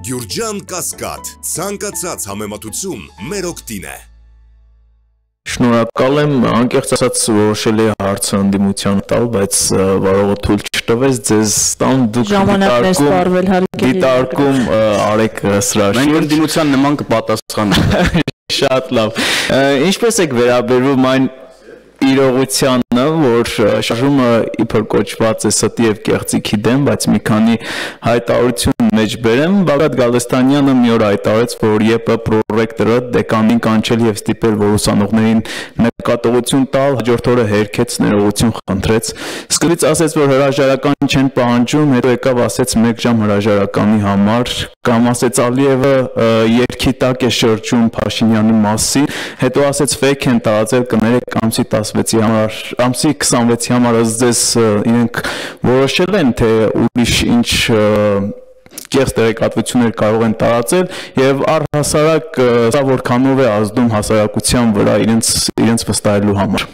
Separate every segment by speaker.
Speaker 1: Գյուրջան Կասկադ, ցանկացած համեմատություն մեր օգտին է։
Speaker 2: Շնորհակալ եմ, անկեղծ ասած որոշել է հարցը ընդդիմության տալ, բայց վարողը թույլ չտվեց ձեզ տան դուք դիտարկում արեք սրա շուրջ։
Speaker 3: Մենք ընդդիմության նման կպատասխանենք։
Speaker 2: Շատ լավ։ Ինչպես եք վերաբերվում այն իրողությանը, որ շարժումը իբր կոչված է ստի եւ կեղծիքի դեմ, բայց մի քանի հայտարարություն մեջ բերեմ, Բաղդադ Գալստանյանը մի օր հայտարարեց, որ ԵՊ պրոռեկտորը դեկանին կանչել եւ ստիպել, որ ուսանողներին նկատողություն տալ, հաջորդ օրը հերքեց, ներողություն խնդրեց։ Սկզբից ասեց, որ հրաժարական չեն պահանջում, հետո եկավ ասեց 1 ժամ հրաժարականի համար, կամ ասեց Ալիևը երկի տակ է շրջում Փաշինյանի մասին, հետո ասեց fake են տարածել կներեք ամսի 16-ի համար, ամսի 26-ի համար ձեզ իրենք որոշել են, թե ուրիշ ինչ կեղծ տեղեկատվություններ կարող են տարածել եւ առհասարակ սա որքանով է ազդում հասարակության վրա իրենց վստահելու համար։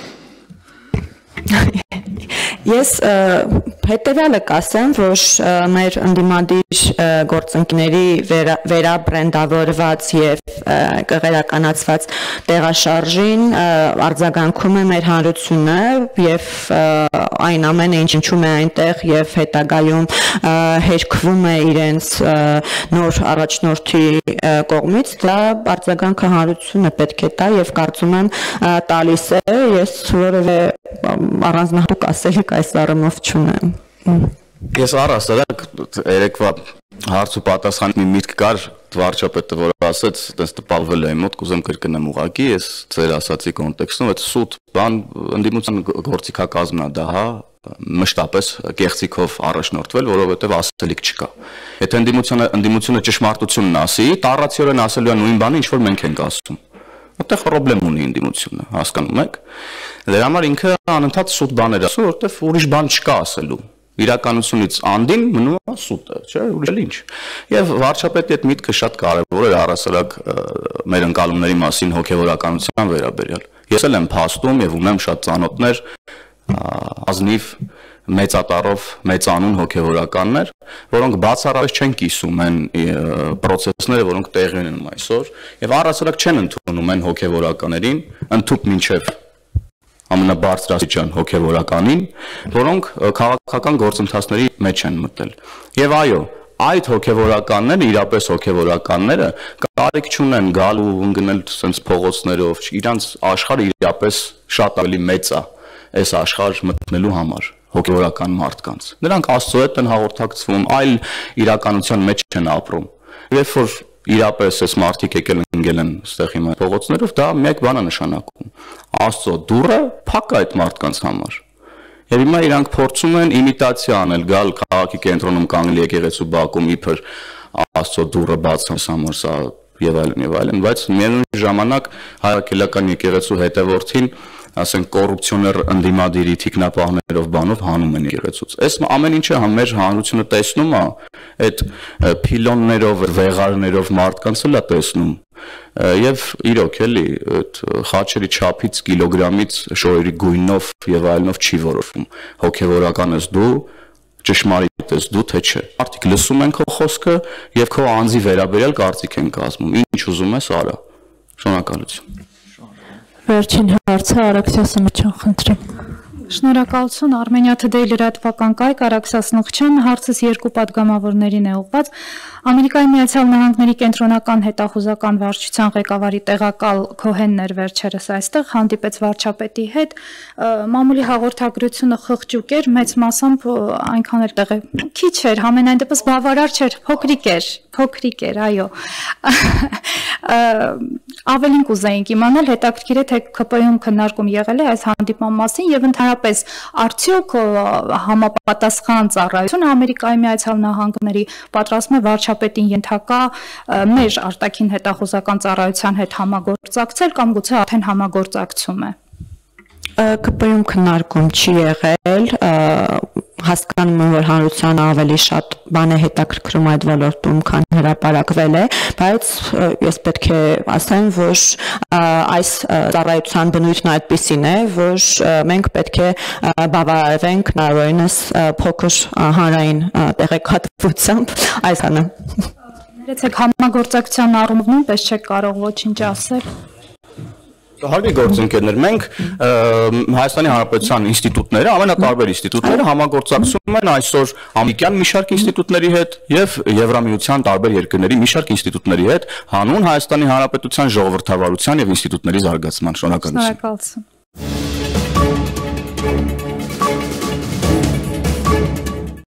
Speaker 4: Ես հետևյալը կասեմ, որ մեր ընդդիմադիր գործընկերների վերաբրենդավորված եւ կղերականացված տեղաշարժին արձագանքում է մեր հանրությունը եւ այն ամենը ինչու է այնտեղ եւ հետագայում հերքվում է իրենց նոր առաջնորդի կողմից, դա արձագանքը հանրությունը պետք է տա եւ կարծում եմ տալիս է, ես որևէ առանձնահատուկ ասելիք այս առումով չունեմ։
Speaker 3: Ես առհասարակ երեկվա հարց ու պատասխանի մի միտք կար վարչապետը, որ ասեց, այտենց տպավորվել է մոտ, կուզեմ կրկնեմ ուղղակի, ես ձեր ասացի կոնտեքստում, այդ սուտ բան ընդդիմության գործիքակազմն է դա, հա, մշտապես կեղծիքով առաջնորդվել, որովհետև ասելիք չկա։ Եթե ընդդիմությունը ճշմարտությունն ասի, տառացիորեն ասելու է նույն բանը, ինչ որ մենք ենք ասում։ Այդտեղ խնդրեմ ունի ընդդիմությունը, հասկանում եք։ Դրա համար ինքը անընդհատ սուտ բաներ ասում, որովհետև ուրիշ բան չկա ասելու։ Իրականությունից անդին մնում է սուտը, չէ՞, ուրիշ ինչ։ Եվ վարչապետի այդ միտքը շատ կարևոր է առհասարակ մեր ընկալումների մասին հոգևորականության վերաբերյալ։ Ես էլ եմ փաստում եւ ունեմ շատ ծանոթներ, ազնիվ մեծատառով մեծանուն հոգևորականներ, որոնք բացառապես չեն կիսում այն process-ները, որոնք տեղի ունեն այսօր, եւ առհասարակ չեն ընդունում այն հոգևորականներին, ընդཐུպ մինչեւ ամենաբարձրաստիճան հոգևորականին, որոնք քաղաքական գործընթացների մեջ են մտել։ Եվ այո, այդ հոգևորականները, իրապես հոգևորականները կարիք չունեն գալ ու ընկնել sense փողոցներով, իրանց աշխարհը իրապես շատ ավելի մեծ է այս աշխարհ մտնելու համար հոգևորական մարդկանց։ Նրանք Աստծո հետ են հաղորդակցվում, այլ իրականության մեջ չեն ապրում։ Երբ որ իրապես այս մարդիկ եկել ընկել են այստեղ հիմա փողոցներով, դա մեկ բան է նշանակում։ Աստծո դուռը փակ է այդ մարդկանց համար։ Եվ հիմա իրանք փորձում են իմիտացիա անել, գալ քաղաքի կենտրոնում կանգնել եկեղեցու բակում իբր Աստծո դուռը բացում համար սա եւ այլն, բայց միևնույն ժամանակ հայրաքելական եկեղեցու հետևորդին ասենք կոռուպցիոներ ընդդիմադիրի թիկնապահներով բանով հանում են եկեղեցուց։ Այս ամեն ինչը մեր հանրությունը տեսնում է, այդ փիլոններով, վեղարներով մարդկանց էլ է տեսնում։ Եվ իրոք էլի այդ խաչերի չափից, կիլոգրամից, շորերի գույնով եւ այլնով չի որոշվում։ Հոգեվորական ես դու, ճշմարիտ ես դու, թե չէ։ Մարդիկ լսում են քո խոսքը եւ քո անձի վերաբերյալ կարծիք են կազմում։ Ինչ ուզում ես արա։ Շնորհակալություն։
Speaker 5: Վերջին հարցը Արաքսիաս Սմոչյան, խնդրեմ։ Շնորհակալություն Armenia Today լրատվական կայք Արաքսիաս Սմոչյան, հարցս երկու падգամավորներին է ուղղված։ Ամերիկայի Միացյալ Նահանգների կենտրոնական հետախուզական վարչության ղեկավարի տեղակալ Քոհենն էր վերջերս այստեղ, հանդիպեց վարչապետի հետ, մամուլի հաղորդագրությունը խղճուկ էր, մեծ մասամբ այնքան էլ տեղը քիչ էր, համենայն դեպս բավարար չէր, փոքրիկ էր, այո։ Ավելին կուզեինք իմանալ, հետաքրքիր է թե ԿՊ-ում քննարկում եղել է այս հանդիպման մասին եւ ընդհանրապես արդյոք համապատասխան ծառայություն Ամերիկայի Միացյալ Նահանգների պատրաստում է վարչապետին ենթակա մեր արտաքին հետախուզական ծառայության հետ համագործակցել կամ գուցե արդեն համագործակցում է։
Speaker 4: ԿՊ-ում քննարկում չի եղել, հասկանում եմ, որ հանրությանը ավելի շատ բան է հետաքրքրում այդ ոլորտում, քան հրապարակվել է, բայց ես պետք է ասեմ, որ այս ծառայության բնույթն այդպիսին է, որ մենք պետք է բավարարվենք հնարավորինս փոքր հանրային տեղեկատվությամբ այս բանը։
Speaker 5: Երեցեք համագործակցության առումով նույնպես չեք կարող ոչինչ ասել։
Speaker 3: Հարգելի գործընկերներ, մենք Հայաստանի Հանրապետության ինստիտուտները, ամենատարբեր ինստիտուտները համագործակցում են այսօր ամերիկյան մի շարք ինստիտուտների հետ եւ Եվրամիության տարբեր երկրների մի շարք ինստիտուտների հետ հանուն Հայաստանի Հանրապետության ժողովրդավարության եւ ինստիտուտների զարգացման։ Շնորհակալություն։